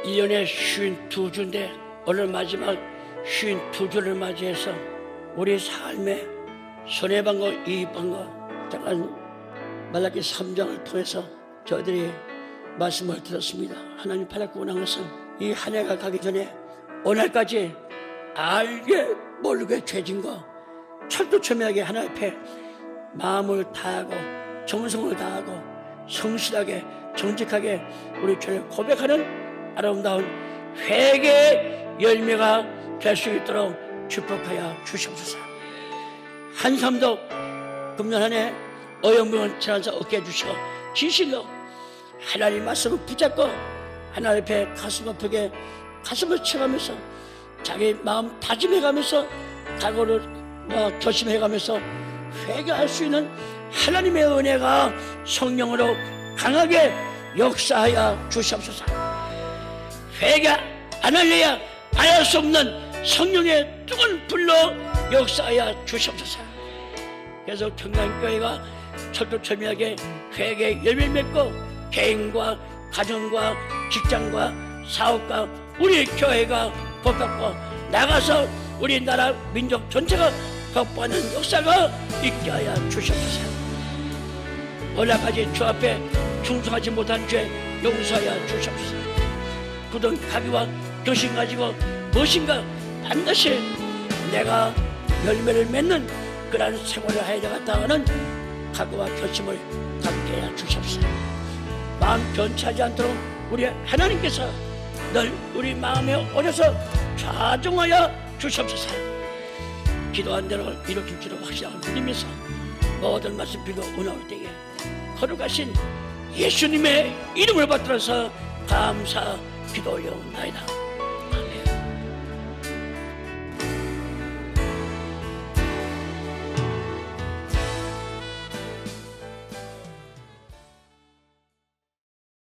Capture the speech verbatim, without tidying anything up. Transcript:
일 년에 쉰두 주인데 오늘 마지막 쉰두 주를 맞이해서 우리 삶에 손해방과 이익방과 잠깐 말라기 삼 장을 통해서 저희들이 말씀을 들었습니다. 하나님 바라고 원한 것은 이 한 해가 가기 전에 오늘까지 알게 모르게 죄진과 철두철미하게 하나님 앞에 마음을 다하고 정성을 다하고 성실하게 정직하게 우리 죄를 고백하는 아름다운 회개의 열매가 될 수 있도록 축복하여 주시옵소서. 한 삶도 금년 한 해 어영부영 지나서 얻게 해주시고 진실로 하나님 말씀을 붙잡고 하나님 앞에 가슴 아프게 가슴을 쳐가면서 자기 마음 다짐해가면서 각오를 결심해가면서 회개할 수 있는 하나님의 은혜가 성령으로 강하게 역사하여 주시옵소서. 회개 안 할래야 안 할 수 없는 성령의 뜨거운 불로 역사하여 주시옵소서. 그래서 평강교회가 철두철미하게 회개 열매를 맺고 개인과 가정과 직장과 사업과 우리 교회가 복받고 나가서 우리나라 민족 전체가 복받는 역사가 있게 하여 주시옵소서. 오늘까지 주 앞에 충성하지 못한 죄 용서하여 주시옵소서. 굳은 가비와 결심 가지고 무엇인가 반드시 내가 열매를 맺는 그러한 생활을 해야 되겠다 하는 각오와 결심을 갖게 해 주시옵소서. 마음 변치하지 않도록 우리 하나님께서 늘 우리 마음에 오셔서 좌정하여 주시옵소서. 기도한 대로 이루어질 줄로 확신하고 믿으면서 모든 말씀 빌고 은혜올 때에 거룩하신 예수님의 이름을 받들어서 감사 기도 올려옵나이다. 아멘.